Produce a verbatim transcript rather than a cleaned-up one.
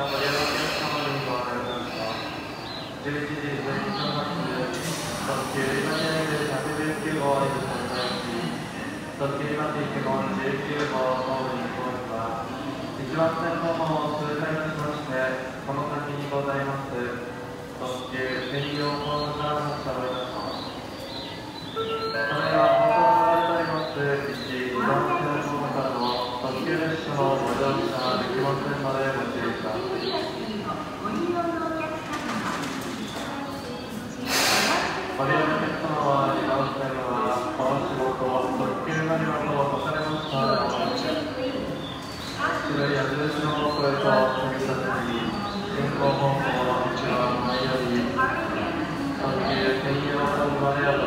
ご利用のお客様にご案内いたします。じゅういちじじゅういちふん発、特急リバティひゃくじゅうきゅうごを出発し、特急リバティいちごじゅうきゅうごホームに行きます。いちばん線の方を通過いたしまして、この先にございます特急専用ホームから発車をいたします。それでは放送されておりますいち、にばん線ホームからの特急列車のご乗車できませんのでご注意ください。ご利用のお客様はにばん線はこの仕事特急乗り場と書かれましたのでお待ちください。白い矢印の方向へと進みさせに進行方向は一番前より特急専用ホームまでお